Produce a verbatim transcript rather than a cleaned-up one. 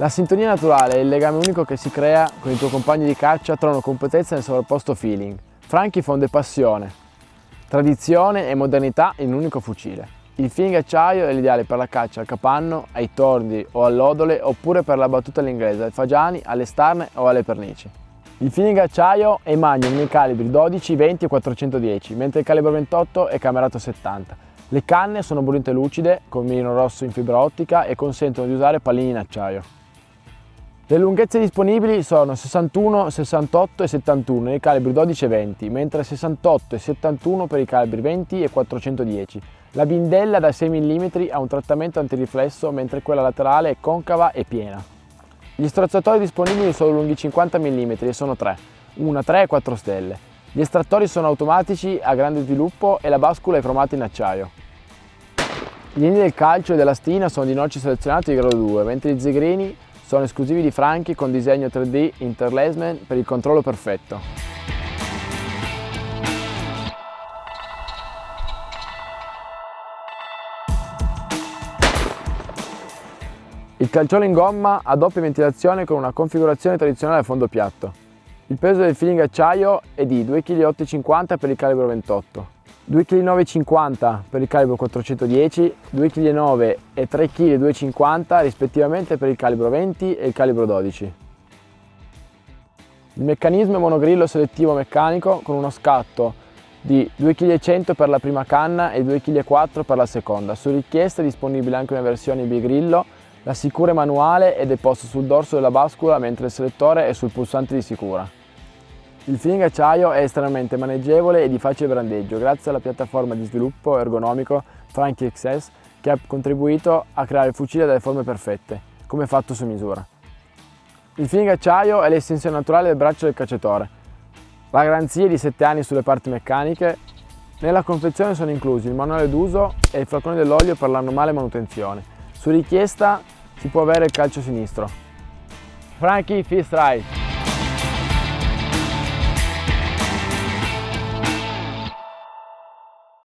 La sintonia naturale è il legame unico che si crea con i tuoi compagni di caccia, trovano competenza nel sovrapposto feeling. Franchi fonde passione, tradizione e modernità in un unico fucile. Il feeling acciaio è l'ideale per la caccia al capanno, ai tordi o all'odole, oppure per la battuta all'inglese, ai fagiani, alle starne o alle pernici. Il feeling acciaio è magnum nei calibri dodici, venti e quattrocentodieci, mentre il calibro ventotto è camerato settanta. Le canne sono bollite lucide con mirino rosso in fibra ottica e consentono di usare pallini in acciaio. Le lunghezze disponibili sono sessantuno, sessantotto e settantuno nei calibri dodici e venti, mentre sessantotto e settantuno per i calibri venti e quattrocentodieci. La bindella da sei millimetri ha un trattamento antiriflesso, mentre quella laterale è concava e piena. Gli strozzatori disponibili sono lunghi cinquanta millimetri e sono tre, una, tre e quattro stelle. Gli estrattori sono automatici a grande sviluppo e la bascula è cromata in acciaio. Gli linei del calcio e della stina sono di noce selezionato di grado due, mentre gli zigrini sono esclusivi di Franchi con disegno tre D interlacement per il controllo perfetto. Il calciolo in gomma ha doppia ventilazione con una configurazione tradizionale a fondo piatto. Il peso del feeling acciaio è di due virgola otto cinquanta kg per il calibro ventotto, due virgola nove cinquanta per il calibro quattrocentodieci, due virgola nove e tre virgola duecentocinquanta kg rispettivamente per il calibro venti e il calibro dodici. Il meccanismo è monogrillo selettivo meccanico con uno scatto di due virgola cento kg per la prima canna e due virgola quattro per la seconda. Su richiesta è disponibile anche una versione bigrillo. La sicura è manuale ed è posto sul dorso della bascula, mentre il selettore è sul pulsante di sicura. Il feeling acciaio è estremamente maneggevole e di facile brandeggio grazie alla piattaforma di sviluppo ergonomico Franchi X S che ha contribuito a creare il fucile dalle forme perfette, come fatto su misura. Il feeling acciaio è l'estensione naturale del braccio del cacciatore. La garanzia è di sette anni sulle parti meccaniche. Nella confezione sono inclusi il manuale d'uso e il flacone dell'olio per la normale manutenzione. Su richiesta si può avere il calcio sinistro. Franchi Fish Ride.